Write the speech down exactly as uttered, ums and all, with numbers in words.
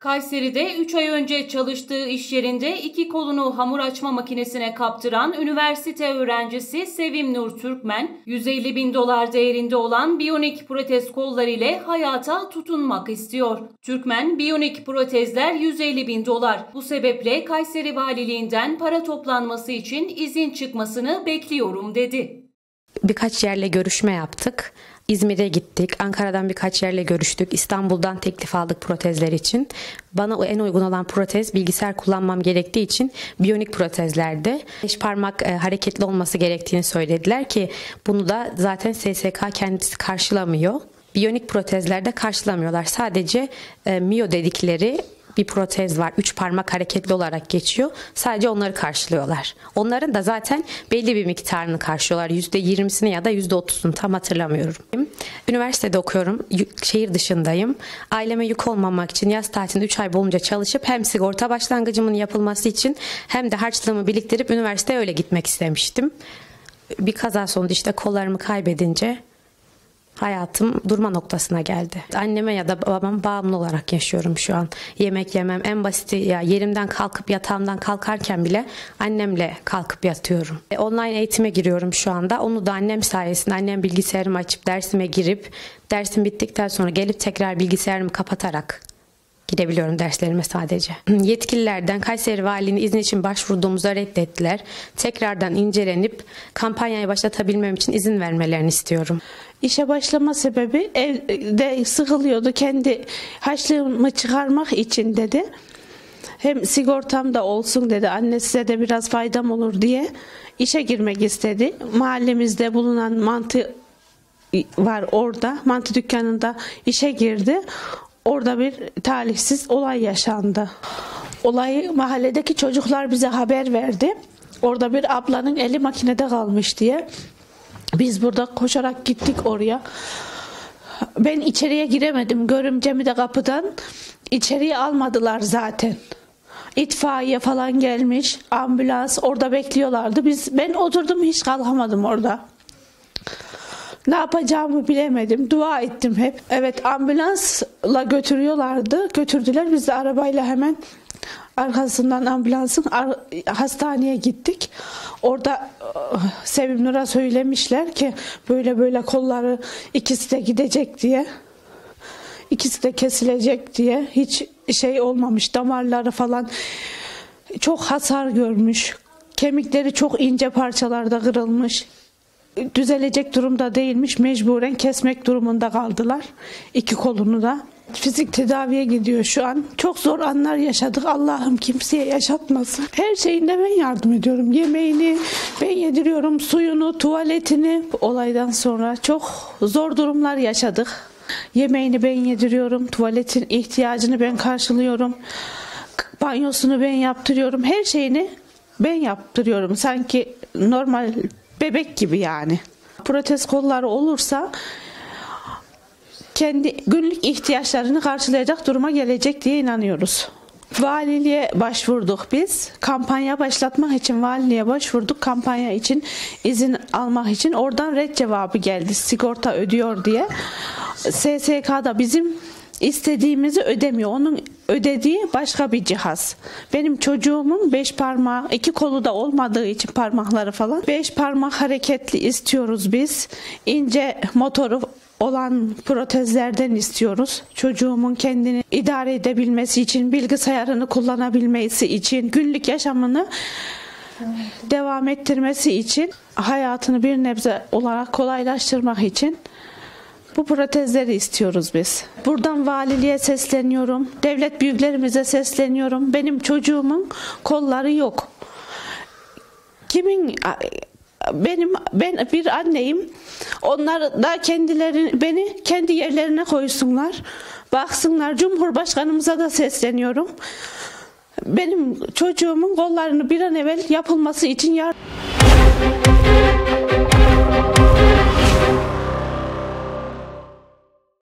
Kayseri'de üç ay önce çalıştığı iş yerinde iki kolunu hamur açma makinesine kaptıran üniversite öğrencisi Sevim Nur Türkmen, yüz elli bin dolar değerinde olan biyonik protez kollar ile hayata tutunmak istiyor. Türkmen, biyonik protezler yüz elli bin dolar. Bu sebeple Kayseri Valiliğinden para toplanması için izin çıkmasını bekliyorum dedi. Birkaç yerle görüşme yaptık. İzmir'e gittik. Ankara'dan birkaç yerle görüştük. İstanbul'dan teklif aldık protezler için. Bana en uygun olan protez bilgisayar kullanmam gerektiği için biyonik protezlerdi. Beş parmak e, hareketli olması gerektiğini söylediler ki bunu da zaten S S K kendisi karşılamıyor. Biyonik protezlerde karşılamıyorlar. Sadece e, Mio dedikleri bir protez var. Üç parmak hareketli olarak geçiyor. Sadece onları karşılıyorlar. Onların da zaten belli bir miktarını karşılıyorlar. yüzde yirmisini ya da yüzde otuzunu tam hatırlamıyorum. Üniversitede okuyorum. Şehir dışındayım. Aileme yük olmamak için yaz tatilinde üç ay boyunca çalışıp hem sigorta başlangıcımın yapılması için hem de harçlığımı biriktirip üniversiteye öyle gitmek istemiştim. Bir kaza sonucu işte kollarımı kaybedince hayatım durma noktasına geldi. Anneme ya da babam bağımlı olarak yaşıyorum şu an. Yemek yemem en basiti ya yerimden kalkıp yatağımdan kalkarken bile annemle kalkıp yatıyorum. Online eğitime giriyorum şu anda. Onu da annem sayesinde annem bilgisayarımı açıp dersime girip dersim bittikten sonra gelip tekrar bilgisayarımı kapatarak gidebiliyorum derslerime sadece. Yetkililerden Kayseri Valiliğine izin için başvurduğumuzda reddettiler. Tekrardan incelenip kampanyayı başlatabilmem için izin vermelerini istiyorum. İşe başlama sebebi evde sıkılıyordu. Kendi harçlığımı çıkarmak için dedi. Hem sigortam da olsun dedi. Anne size de biraz faydam olur diye işe girmek istedi. Mahallemizde bulunan mantı var orada. Mantı dükkanında işe girdi. Orada bir talihsiz olay yaşandı. Olayı mahalledeki çocuklar bize haber verdi. Orada bir ablanın eli makinede kalmış diye. Biz burada koşarak gittik oraya. Ben içeriye giremedim. Görümcemi de kapıdan içeriye almadılar zaten. İtfaiye falan gelmiş, ambulans orada bekliyorlardı. Biz ben oturdum hiç kalkamadım orada. Ne yapacağımı bilemedim. Dua ettim hep. Evet ambulansla götürüyorlardı. Götürdüler. Biz de arabayla hemen arkasından ambulansın hastaneye gittik. Orada Sevim Nur'a söylemişler ki böyle böyle kolları ikisi de gidecek diye. İkisi de kesilecek diye. Hiç şey olmamış. Damarları falan çok hasar görmüş. Kemikleri çok ince parçalarda kırılmış. Düzelecek durumda değilmiş. Mecburen kesmek durumunda kaldılar. İki kolunu da. Fizik tedaviye gidiyor şu an. Çok zor anlar yaşadık. Allah'ım kimseye yaşatmasın. Her şeyinde ben yardım ediyorum. Yemeğini ben yediriyorum. Suyunu, tuvaletini. Olaydan sonra çok zor durumlar yaşadık. Yemeğini ben yediriyorum. Tuvaletin ihtiyacını ben karşılıyorum. Banyosunu ben yaptırıyorum. Her şeyini ben yaptırıyorum. Sanki normal bebek gibi yani. Protez kolları olursa kendi günlük ihtiyaçlarını karşılayacak duruma gelecek diye inanıyoruz. Valiliğe başvurduk biz. Kampanya başlatmak için valiliğe başvurduk. Kampanya için izin almak için oradan red cevabı geldi. Sigorta ödüyor diye. S S K'da bizim istediğimizi ödemiyor. Onun ödediği başka bir cihaz. Benim çocuğumun beş parmağı, iki kolu da olmadığı için parmakları falan. Beş parmak hareketli istiyoruz biz. İnce motoru olan protezlerden istiyoruz. Çocuğumun kendini idare edebilmesi için, bilgisayarını kullanabilmesi için, günlük yaşamını devam ettirmesi için, hayatını bir nebze olarak kolaylaştırmak için bu protezleri istiyoruz biz. Buradan valiliğe sesleniyorum. Devlet büyüklerimize sesleniyorum. Benim çocuğumun kolları yok. Kimin benim ben bir anneyim. Onlar da kendileri beni kendi yerlerine koysunlar. Baksınlar. Cumhurbaşkanımıza da sesleniyorum. Benim çocuğumun kollarını bir an evvel yapılması için yardım